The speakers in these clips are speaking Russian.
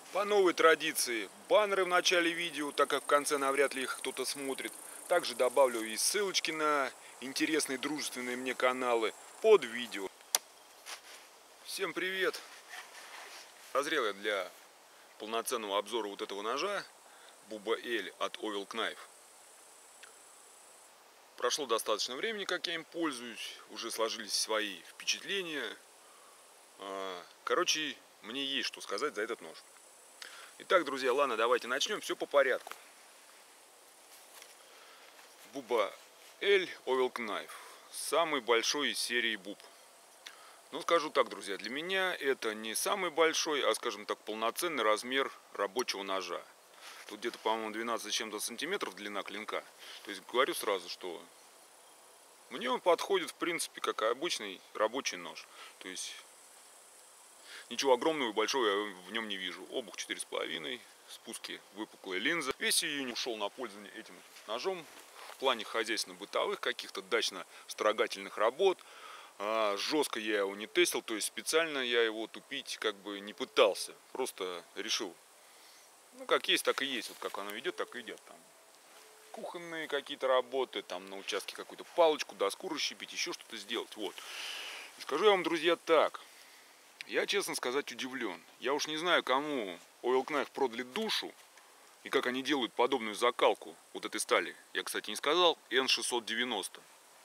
По новой традиции, баннеры в начале видео, так как в конце навряд ли их кто-то смотрит. Также добавлю и ссылочки на интересные дружественные мне каналы под видео. Всем привет! Созрел я для полноценного обзора вот этого ножа Buba L от Oval Knife. Прошло достаточно времени, как я им пользуюсь, уже сложились свои впечатления. Короче, мне есть что сказать за этот нож. Итак, друзья, ладно, давайте начнем, все по порядку. Buba L Oval Knife. Самый большой из серии Bub. Ну, скажу так, друзья, для меня это не самый большой, а, скажем так, полноценный размер рабочего ножа. Тут где-то, по-моему, 12 с чем-то сантиметров длина клинка. То есть говорю сразу, что мне он подходит, в принципе, как обычный рабочий нож. То есть ничего огромного и большого я в нем не вижу. Обух 4,5, спуски выпуклая линза. Весь июнь ушел на пользование этим ножом в плане хозяйственно-бытовых каких-то дачно-строгательных работ. Жестко я его не тестил, то есть специально я его тупить как бы не пытался. Просто решил, ну как есть, так и есть. Вот как оно идет, так и идет. Там кухонные какие-то работы, там на участке какую-то палочку, доску расщепить, еще что-то сделать. Вот. И скажу я вам, друзья, так. Я, честно сказать, удивлен. Я уж не знаю, кому Oval Knife продали душу и как они делают подобную закалку вот этой стали. Я, кстати, не сказал, N690.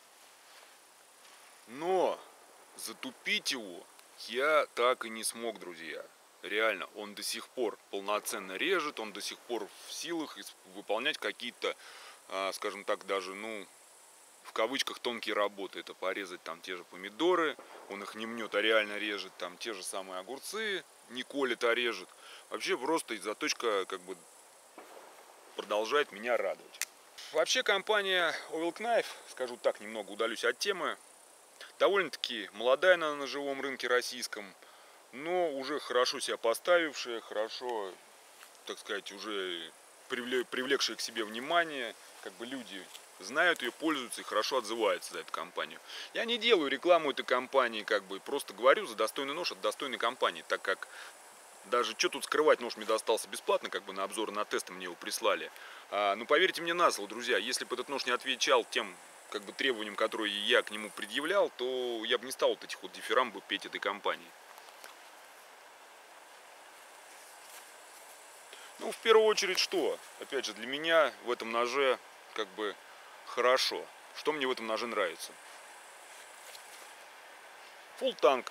Но затупить его я так и не смог, друзья. Реально, он до сих пор полноценно режет, он до сих пор в силах выполнять какие-то, скажем так, даже, ну, в кавычках тонкие работы. Это порезать там те же помидоры, он их не мнет, а реально режет. Там те же самые огурцы, не колет, а режет. Вообще просто заточка как бы продолжает меня радовать. Вообще компания Oval Knife, скажу так, немного удалюсь от темы, довольно-таки молодая на ножевом рынке российском, но уже хорошо себя поставившая, хорошо, так сказать, уже привлекшая к себе внимание, как бы люди знают ее, пользуются и хорошо отзываются за эту компанию. Я не делаю рекламу этой компании, как бы просто говорю за достойный нож от достойной компании, так как даже что тут скрывать, нож мне достался бесплатно, как бы на обзор, на тесты мне его прислали. Ну поверьте мне на слово, друзья, если бы этот нож не отвечал тем как бы требованиям, которые я к нему предъявлял, то я бы не стал вот этих вот дифирамбов петь этой компании. Ну, в первую очередь, что? Опять же, для меня в этом ноже как бы хорошо. Что мне в этом ноже нравится? Full танк,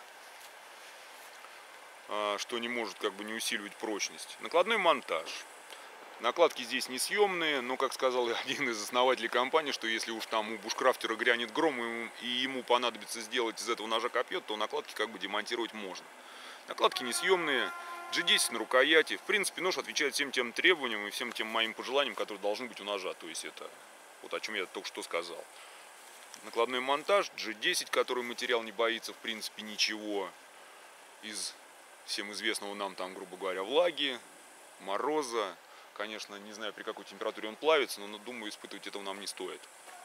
что не может как бы не усиливать прочность. Накладной монтаж. Накладки здесь несъемные, но, как сказал один из основателей компании, что если уж там у бушкрафтера грянет гром и ему понадобится сделать из этого ножа копье, то накладки как бы демонтировать можно. Накладки несъемные, G10 на рукояти. В принципе, нож отвечает всем тем требованиям и всем тем моим пожеланиям, которые должны быть у ножа. То есть это вот о чем я только что сказал. Накладной монтаж, G10, который материал не боится в принципе ничего из всем известного нам там, грубо говоря, влаги, мороза. Конечно, не знаю, при какой температуре он плавится, но думаю, испытывать этого нам не стоит.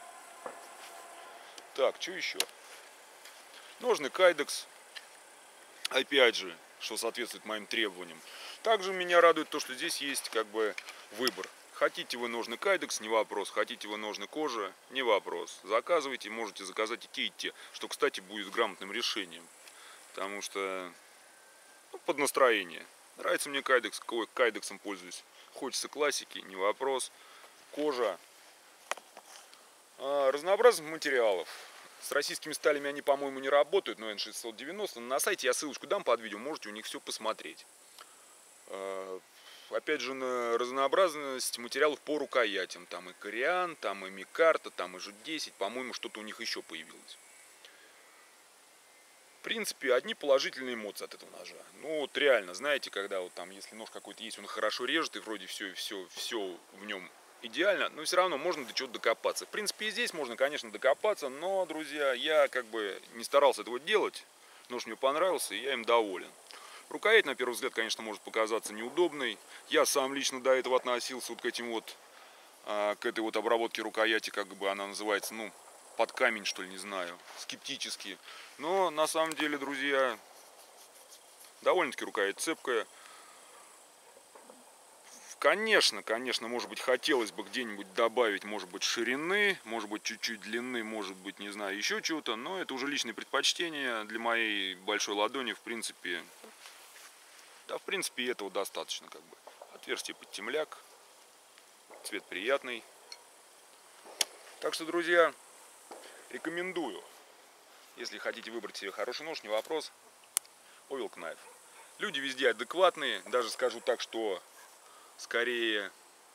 Так, что еще? Ножны Kydex. Опять же, что соответствует моим требованиям. Также меня радует то, что здесь есть как бы выбор. Хотите вы ножны Kydex, не вопрос. Хотите вы ножны кожи, не вопрос. Заказывайте, можете заказать и те, что, кстати, будет грамотным решением. Потому что, ну, под настроение. Нравится мне Kydex, Kydex пользуюсь. Хочется классики, не вопрос. Кожа. Разнообразных материалов. С российскими сталями они, по-моему, не работают, но N690. На сайте я ссылочку дам под видео, можете у них все посмотреть. Опять же, на разнообразность материалов по рукоятям. Там и Кориан, там и Микарта, там и G10. По-моему, что-то у них еще появилось. В принципе, одни положительные эмоции от этого ножа. Ну, вот реально, знаете, когда вот там, если нож какой-то есть, он хорошо режет, и вроде все в нем идеально, но все равно можно до чего-то докопаться. В принципе, и здесь можно, конечно, докопаться, но, друзья, я как бы не старался этого делать. Нож мне понравился, и я им доволен. Рукоять, на первый взгляд, конечно, может показаться неудобной. Я сам лично до этого относился вот к этим вот, к этой вот обработке рукояти, как бы она называется, ну, под камень, что ли, не знаю, скептически. Но на самом деле, друзья, довольно-таки рукоять цепкая. Конечно, может быть, хотелось бы где-нибудь добавить, может быть, ширины, может быть, чуть-чуть длины, может быть, не знаю, еще чего-то, но это уже личные предпочтения. Для моей большой ладони, в принципе, да, в принципе, этого достаточно, как бы. Отверстие под темляк, цвет приятный. Так что, друзья, рекомендую. Если хотите выбрать себе хороший нож, не вопрос. Ovilk Knife. Люди везде адекватные, даже скажу так, что скорее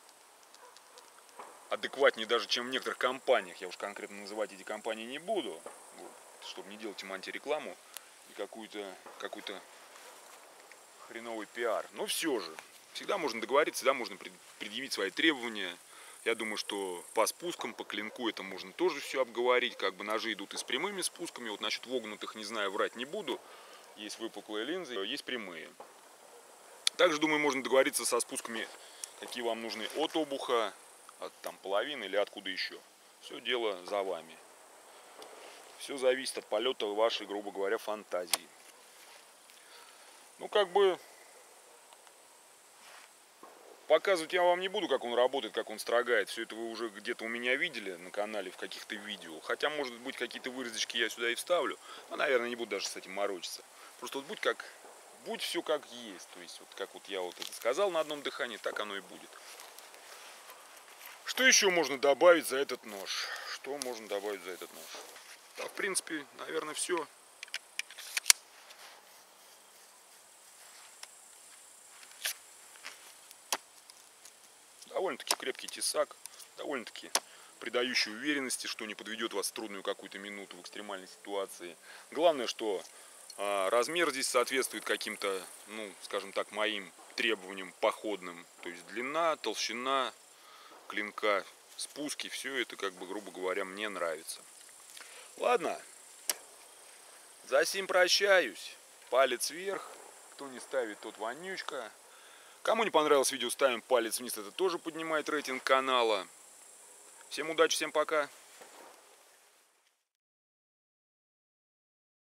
адекватнее даже, чем в некоторых компаниях. Я уж конкретно называть эти компании не буду, чтобы не делать им антирекламу и какой-то хреновый пиар. Но все же, всегда можно договориться, всегда можно предъявить свои требования. Я думаю, что по спускам, по клинку это можно тоже все обговорить. Как бы ножи идут и с прямыми спусками. Вот насчет вогнутых, не знаю, врать не буду. Есть выпуклые линзы, есть прямые. Также, думаю, можно договориться со спусками, какие вам нужны от обуха, от там половины или откуда еще. Все дело за вами. Все зависит от полета вашей, грубо говоря, фантазии. Ну, как бы, показывать я вам не буду, как он работает, как он строгает. Все это вы уже где-то у меня видели на канале в каких-то видео. Хотя, может быть, какие-то вырезочки я сюда и вставлю. Но, наверное, не буду даже с этим морочиться. Просто вот будь все как есть. То есть, вот как вот я вот это сказал на одном дыхании, так оно и будет. Что еще можно добавить за этот нож? Что можно добавить за этот нож? Да, в принципе, наверное, все. Довольно-таки крепкий тесак, довольно-таки придающий уверенности, что не подведет вас в трудную какую-то минуту в экстремальной ситуации. Главное, что размер здесь соответствует каким-то, ну, скажем так, моим требованиям походным. То есть длина, толщина клинка, спуски, все это, как бы, грубо говоря, мне нравится. Ладно, за сим прощаюсь. Палец вверх. Кто не ставит, тот вонючка. Кому не понравилось видео, ставим палец вниз. Это тоже поднимает рейтинг канала. Всем удачи, всем пока.